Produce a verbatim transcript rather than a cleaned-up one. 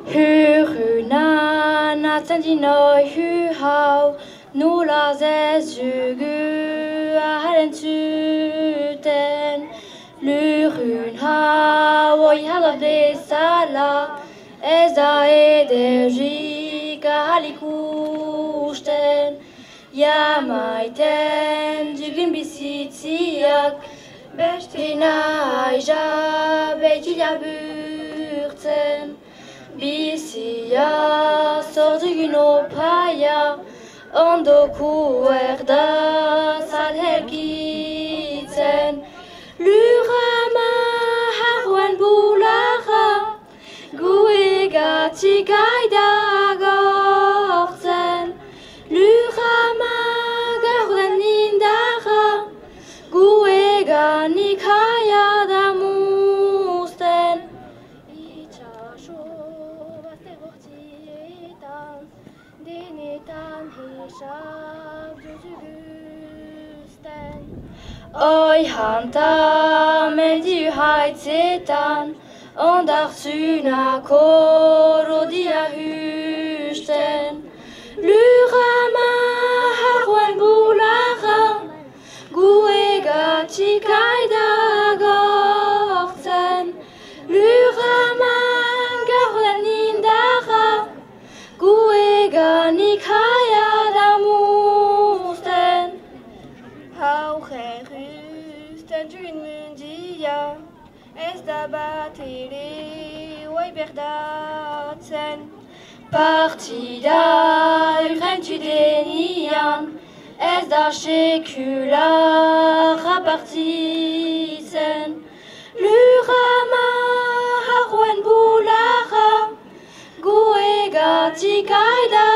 Huruna natandinoi hu hau nula zezugu aharen tuten Lurun hau oi halabde sala ez da ederjika halikusten Jamaiten dugin bizitziak bestina aija beitila burtzen Bizia zordugun opaia ondoku erda zalhelkitzen Lurama haruen bulara guegatik aida gortzen Lurama garden indara gueganik haia damusten Itxaso bazterortzietan denetan hesab duzuguzten Oi hanta mendiu haitzetan ondartzuna korodia husten Lurama haruen bulara guegatik aida gortzen Lurama garden indara gueganik haia damusten Haugen rusten dugin mundia ez da batere oi berdatzen Partida urrentu denian ez da sekula rapartitzen Lurama haruen bulara guegatik aida